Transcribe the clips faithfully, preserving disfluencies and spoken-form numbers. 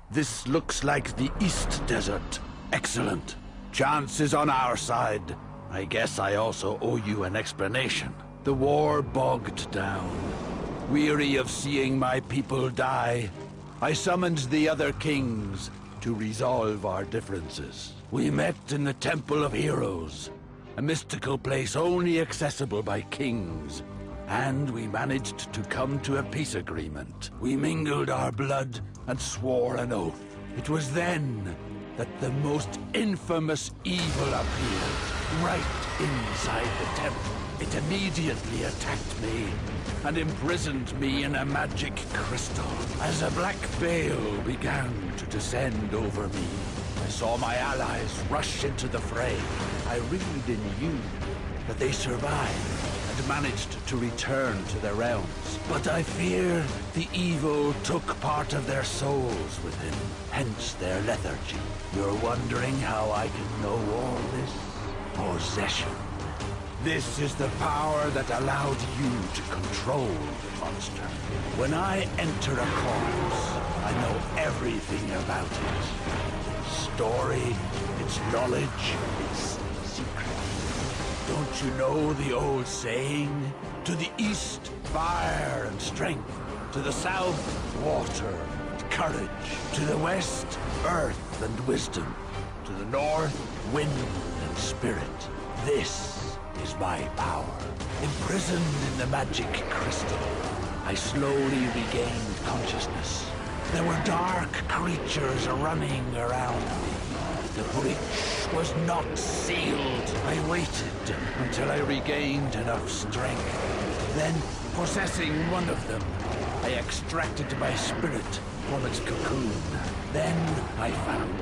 This looks like the East Desert. Excellent. Chance is on our side. I guess I also owe you an explanation. The war bogged down. Weary of seeing my people die, I summoned the other kings to resolve our differences. We met in the Temple of Heroes, a mystical place only accessible by kings. And we managed to come to a peace agreement. We mingled our blood and swore an oath. It was then that the most infamous evil appeared, right inside the temple. It immediately attacked me and imprisoned me in a magic crystal. As a black veil began to descend over me, I saw my allies rush into the fray. I read in you that they survived and managed to return to their realms. But I fear the evil took part of their souls within, hence their lethargy. You're wondering how I can know all this? Possession. This is the power that allowed you to control the monster. When I enter a corpse, I know everything about it. Its story, its knowledge, its secret. Don't you know the old saying? To the east, fire and strength. To the south, water and courage. To the west, earth and wisdom. To the north, wind and spirit. This is my power. Imprisoned in the magic crystal, I slowly regained consciousness. There were dark creatures running around me. The breach was not sealed. I waited until I regained enough strength. Then, possessing one of them, I extracted my spirit from its cocoon. Then I found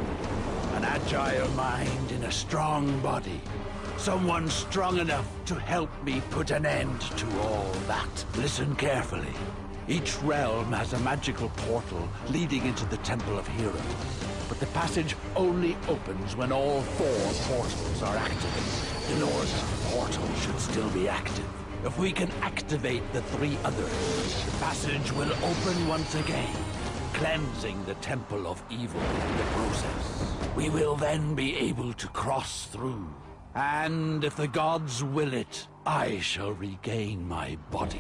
you. An agile mind in a strong body. Someone strong enough to help me put an end to all that. Listen carefully. Each realm has a magical portal leading into the Temple of Heroes. But the passage only opens when all four portals are activated. The northern portal should still be active. If we can activate the three others, the passage will open once again, cleansing the Temple of Evil in the process. We will then be able to cross through. And if the gods will it, I shall regain my body.